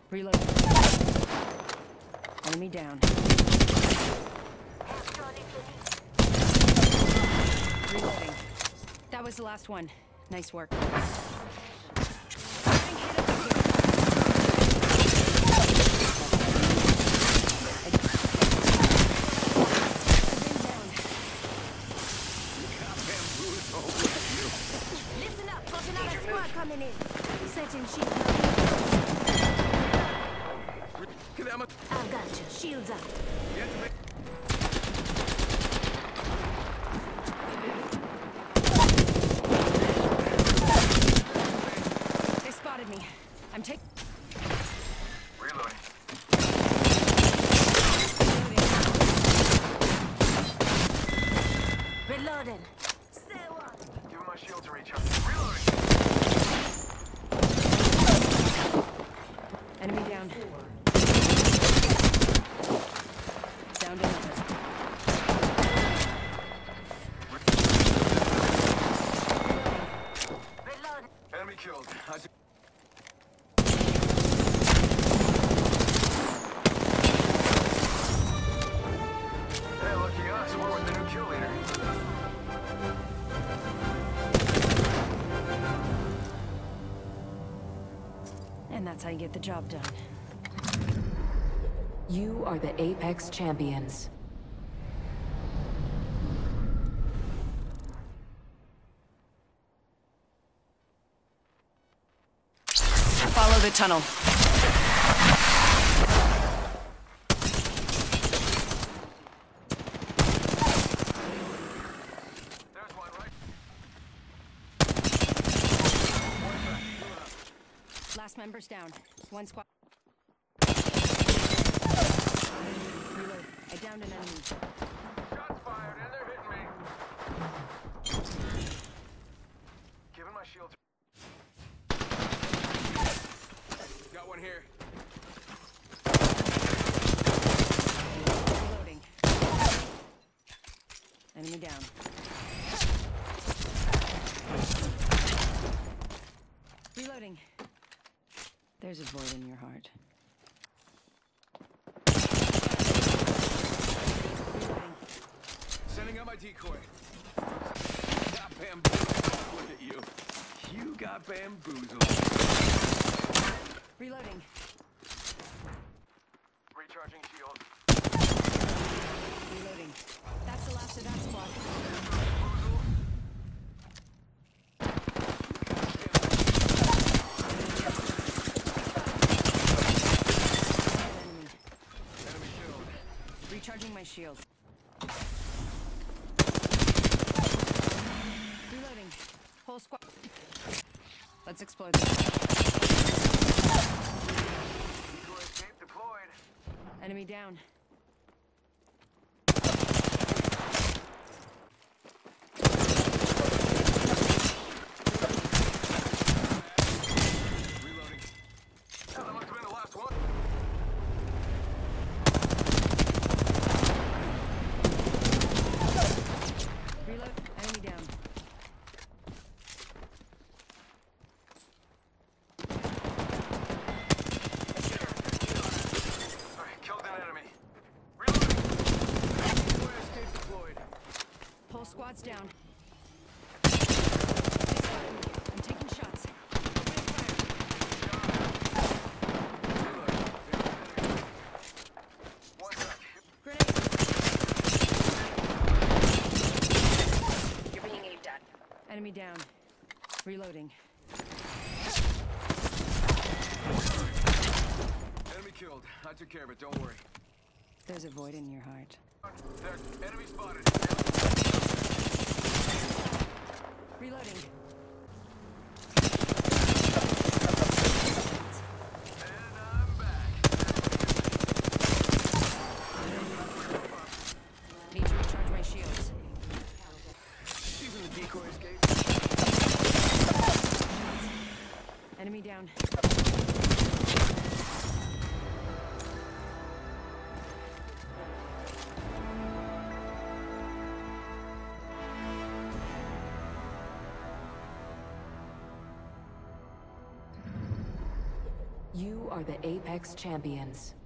Reload. Enemy down. Reloading. That was the last one. Nice work. Listen up, got another squad coming in. Setting shield. I've got you. Shields up. They spotted me. I'm taking. Reloading. Reloading. Say what? Give my shield to recharge. Reloading. Enemy down. Down to another. Reloading. Enemy killed. Hey, lucky us. We're with the new kill leader. And that's how you get the job done. You are the Apex Champions. Follow the tunnel. There's one, right? Last member's down. One squad. Reload. I downed an enemy. Shots fired, and they're hitting me. Giving my shield. Got one here. Reloading. Enemy down. Reloading. There's a void in your heart. Reloading. Sending out my decoy. Got bamboozled. Look at you. You got bamboozled. Reloading. Recharging shield. Reloading. That's the last of that squad. Enemy. Enemy killed. Recharging my shield. Reloading. Whole squad. Let's explode this. Decoy escape deployed. Enemy down. Reloading. Oh, that must have been the last one. Reload. Enemy down. Alright, killed an enemy. Reloading. Decoy escape deployed. Whole squad's down. They spotted me. I'm taking shots. One sec. Grenade. You're being aimed at. Enemy down. Reloading. Enemy killed. I took care of it, don't worry. There's a void in your heart. There, enemy spotted. Reloading. And I'm back. Need to recharge my shields. Using the decoy escape. Enemy down. You are the Apex Champions.